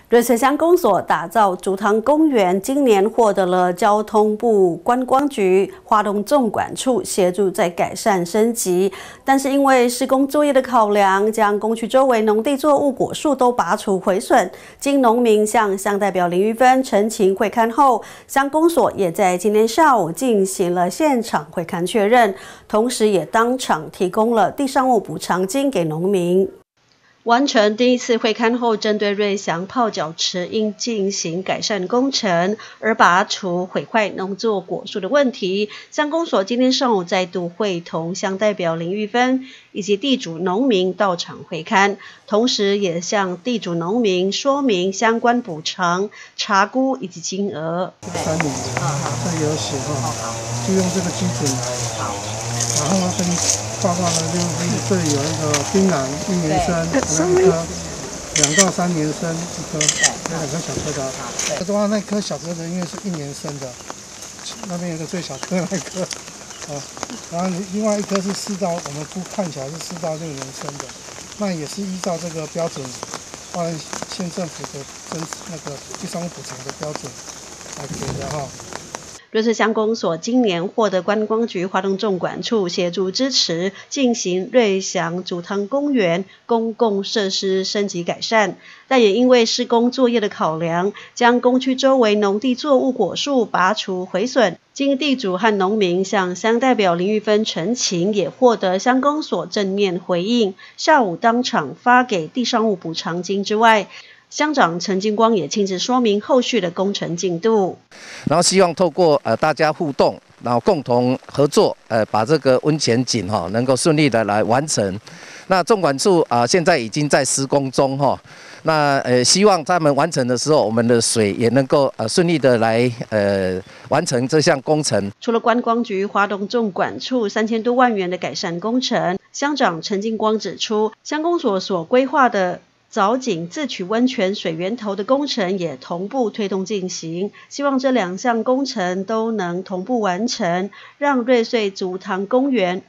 瑞穗乡公所打造竹塘公园，今年获得了交通部观光局花东纵管处协助再改善升级，但是因为施工作业的考量，将工区周围农地作物果树都拔除毁损。经农民向乡代表林玉芬陈情会勘后，乡公所也在今天下午进行了现场会勘确认，同时也当场提供了地上物补偿金给农民。完成第一次会勘后，针对瑞祥泡脚池应进行改善工程而拔除毁坏农作果树的问题，乡公所今天上午再度会同乡代表林玉芬以及地主农民到场会勘，同时也向地主农民说明相关补偿、查估以及金额。 3年这有写就用这个基准来。然后呢，这一报告呢，就是这里有一个槟榔1年生1颗，2到3年生1颗，有2颗小颗的。这的话，那颗小颗的因为是1年生的，那边有个最小颗那一颗，然后另外1颗是4到，我们看起来是4到6年生的，那也是依照这个标准，花莲县政府的那个地上物补偿的标准来给的哈。 瑞穗乡公所今年获得观光局花东纵管处协助支持，进行瑞祥竹塘公园公共设施升级改善，但也因为施工作业的考量，将工区周围农地作物果树拔除毁损。经地主和农民向乡代表林玉芬陈情，也获得乡公所正面回应，下午当场发给地上物补偿金之外，乡长陈金光也亲自说明后续的工程进度， 然后希望透过大家互动，然后共同合作，把这个温泉井能够顺利的来完成。那纵管处现在已经在施工中那希望他们完成的时候，我们的水也能够顺利的来完成这项工程。 除了观光局花东纵管处3000多万元的改善工程，乡长陈金光指出，乡公所所规划的藻井自取温泉水源头的工程也同步推动进行，希望这2项工程都能同步完成，让瑞穗竹塘公园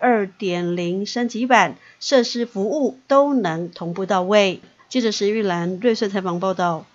2.0 升级版设施服务都能同步到位。记者石玉兰瑞穗采访报道。